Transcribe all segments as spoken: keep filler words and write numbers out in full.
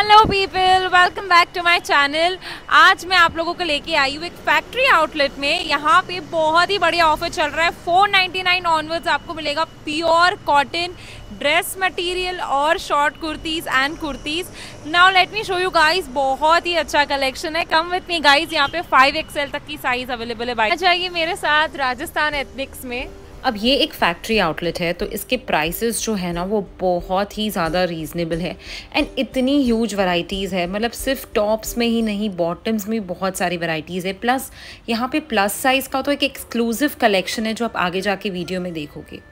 Hello people, welcome back to my channel. आज मैं आप लोगों को लेके आई हूँ एक फैक्ट्री आउटलेट में। यहाँ पे बहुत ही बढ़िया ऑफर चल रहा है। फोर नाइन्टी नाइन ऑनवर्ड्स आपको मिलेगा प्योर कॉटन ड्रेस मटेरियल और short kurtis and kurtis. Now let me show you guys, बहुत ही अच्छा कलेक्शन है। कम विथ मी गाइस, यहाँ पे फाइव एक्सएल तक की साइज अवेलेबल है। बाय जाइए मेरे साथ राजस्थान एथनिक्स में। अब ये एक फैक्ट्री आउटलेट है तो इसके प्राइसेस जो है ना वो बहुत ही ज़्यादा रीज़नेबल है एंड इतनी ह्यूज वैरायटीज़ है। मतलब सिर्फ टॉप्स में ही नहीं, बॉटम्स में भी बहुत सारी वैरायटीज़ है। प्लस यहाँ पे प्लस साइज़ का तो एक एक्सक्लूसिव कलेक्शन है जो आप आगे जाके वीडियो में देखोगे।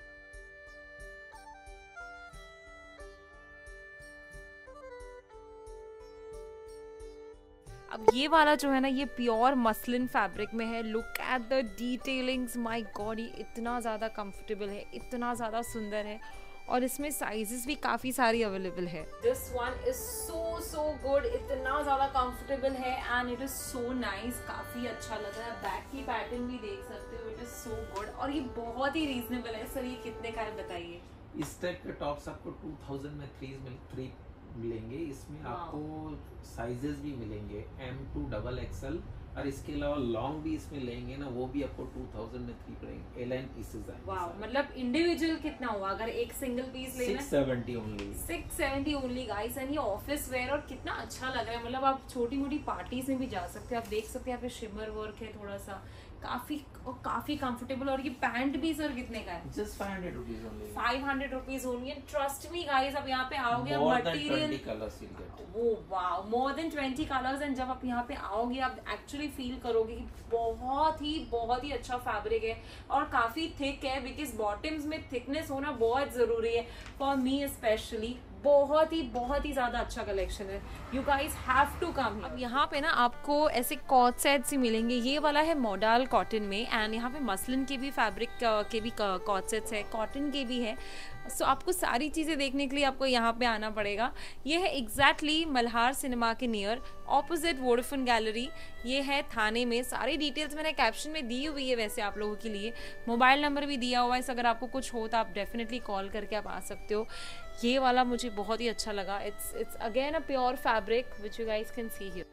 अब ये वाला जो है ना ये प्योर मसलिन फैब्रिक में है। Look at the detailings, my god, ये इतना ज़्यादा कंफर्टेबल है, इतना ज़्यादा सुंदर है और इसमें साइजेस भी काफ़ी सारी अवेलेबल है। This one is so so good, इतना ज़्यादा कंफर्टेबल है and it is so nice. काफ़ी अच्छा लग रहा है। बैक की पैटर्न भी देख सकते हो, इट इज़ सो गुड और ये बहुत ही रीजनेबल है। सर ये कितने का है बताइए? इस टाइप के टॉप्स आपको टू थाउज़ेंड में थ्री थ्री मिलेंगे। इसमें आपको साइजेस भी मिलेंगे एम टू डबल एक्सएल और इसके अलावा लॉन्ग भी इसमें लेंगे ना वो भी आपको टू थाउज़ेंड में थ्री पड़ेंगे। एल एन पीसेस आएंगे। वाओ, मतलब इंडिविजुअल कितना हुआ अगर एक सिंगल पीस लेना? Six seventy only. Six seventy only guys. And ये ऑफिस वेयर और कितना अच्छा लग रहा है। मतलब आप छोटी मोटी पार्टीज में भी जा सकते हैं। आप देख सकते हैं यहाँ पे शिमर वर्क है थोड़ा सा, काफी और काफी कंफर्टेबल। और ये पैंट भी सर कितने का है? Just five hundred rupees only. Five hundred rupees only. Trust me guys, अब यहाँ पे आओगे आप मटेरियल, वो wow, more than twenty colours. And जब आप यहाँ पे आओगे आप एक्चुअली फील करोगे कि बहुत ही बहुत ही अच्छा फैब्रिक है और काफी थिक है। बिकॉज बॉटम्स में थिकनेस होना बहुत जरूरी है, फॉर मी स्पेशली। बहुत ही बहुत ही ज्यादा अच्छा कलेक्शन है। You guys have to come. अब यहाँ पे ना आपको ऐसे कॉट सेट्स ही मिलेंगे। ये वाला है मॉडल कॉटन में एंड यहाँ पे मसलिन के भी फैब्रिक के भी कॉट सेट्स है, कॉटन के भी है। सो so, आपको सारी चीज़ें देखने के लिए आपको यहाँ पे आना पड़ेगा। ये है एग्जैक्टली मल्हार सिनेमा के नियर, ऑपोजिट वोडाफोन गैलरी। ये है थाने में। सारी डिटेल्स मैंने कैप्शन में दी हुई है वैसे आप लोगों के लिए। मोबाइल नंबर भी दिया हुआ है, अगर आपको कुछ हो तो आप डेफिनेटली कॉल करके आप आ सकते हो। ये वाला मुझे बहुत ही अच्छा लगा। It's it's again a pure fabric which you guys can see here.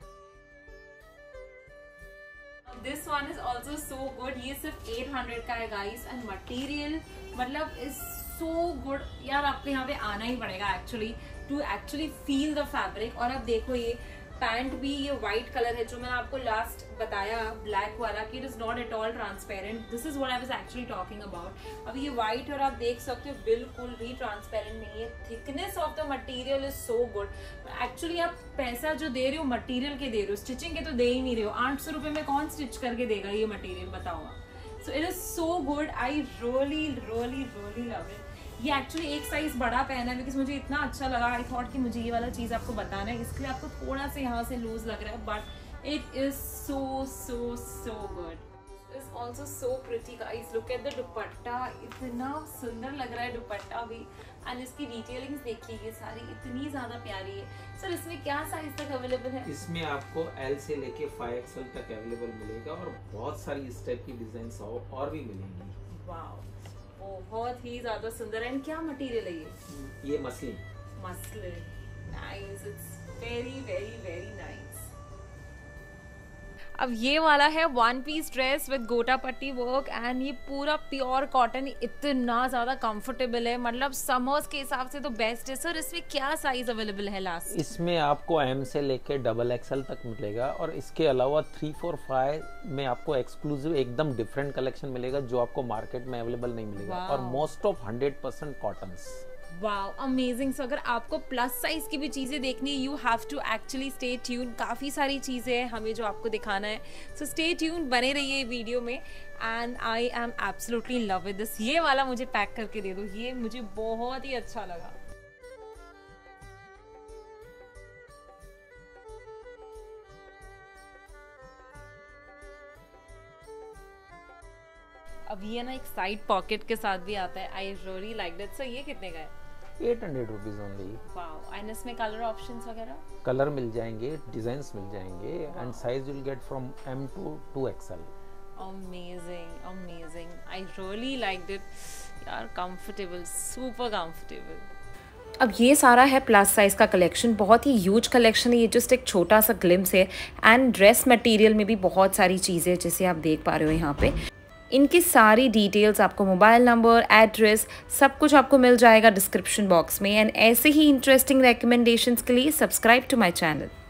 This one is also so good. ये सिर्फ एट हंड्रेड का है गाइस एंड मटेरियल मतलब इज सो गुड। यार आपको यहाँ पे आना ही पड़ेगा actually to actually feel the fabric. और अब देखो ये पैंट भी ये व्हाइट कलर है जो मैंने आपको लास्ट बताया ब्लैक वाला कि it is not at all transparent. This is what I was actually talking about. अब ये व्हाइट और आप देख सकते हो बिल्कुल भी ट्रांसपेरेंट नहीं है। Thickness of the material is so good. Actually आप पैसा जो दे रहे हो मटेरियल के दे रहे हो, स्टिचिंग के तो दे ही नहीं रहे हो। आठ सौ रुपए में कौन स्टिच करके देगा ये मटेरियल, बताओ। So it is so good. I really really really love it. ये एक्चुअली एक साइज बड़ा पहना है बिकॉज मुझे इतना अच्छा लगा। आई थॉट कि मुझे ये वाला चीज आपको बताना है, इसलिए आपको थोड़ा सा यहाँ से लूज लग रहा है but it is so so so good. Is also so pretty guys. Look at the dupatta, इतना सुंदर लग रहा है दुपट्टा भी। एंड इसकी डिटेलिंग्स देखिए, ये सारी इतनी ज्यादा प्यारी है। सर इसमें क्या साइज तक अवेलेबल है? इसमें आपको एल से लेके फाइव एक्सएल तक अवेलेबल मिलेगा और बहुत सारी इस टाइप की डिजाइन और भी मिलेंगी। वाओ, बहुत ही ज्यादा सुंदर। एंड क्या मटेरियल है ये? ये muslin. Muslin, nice, it's very very very nice. अब ये वाला है वन पीस ड्रेस विद गोटा पट्टी वर्क एंड ये पूरा प्योर कॉटन, इतना ज्यादा कंफर्टेबल है। मतलब समर्स के हिसाब से तो बेस्ट है। सर इसमें क्या साइज अवेलेबल है लास्ट? इसमें आपको एम से लेके डबल एक्सएल तक मिलेगा और इसके अलावा थ्री फोर फाइव में आपको एक्सक्लूसिव एकदम डिफरेंट कलेक्शन मिलेगा जो आपको मार्केट में अवेलेबल नहीं मिलेगा। और most of hundred percent cottons. Wow, amazing. So अगर आपको प्लस साइज की भी चीज़ें देखनी है, you have to actually stay tune. काफ़ी सारी चीज़ें हैं हमें जो आपको दिखाना है। सो स्टे ट्यून, बने रहिए वीडियो में। And I am absolutely love with this. ये वाला मुझे पैक करके दे दो, ये मुझे बहुत ही अच्छा लगा। अब ये ना एक साइड पॉकेट के साथ भी आता है। I really like that. So ये कितने का है? Eight hundred rupees only. Wow, and इसमें कलर ऑप्शंस वगैरह? कलर मिल जाएंगे, डिजाइन्स मिल जाएंगे and size will get from M to two XL. Amazing amazing, I really like it यार। Comfortable, super comfortable. अब ये सारा है प्लस साइज़ का कलेक्शन, बहुत ही ह्यूज कलेक्शन है, ये जस्ट एक छोटा सा ग्लिम्स है। एंड ड्रेस मटेरियल में भी बहुत सारी चीज़ें जैसे आप देख पा रहे हो यहाँ पे। इनकी सारी डिटेल्स आपको, मोबाइल नंबर, एड्रेस, सब कुछ आपको मिल जाएगा डिस्क्रिप्शन बॉक्स में। एंड ऐसे ही इंटरेस्टिंग रिकमेंडेशंस के लिए सब्सक्राइब टू माय चैनल।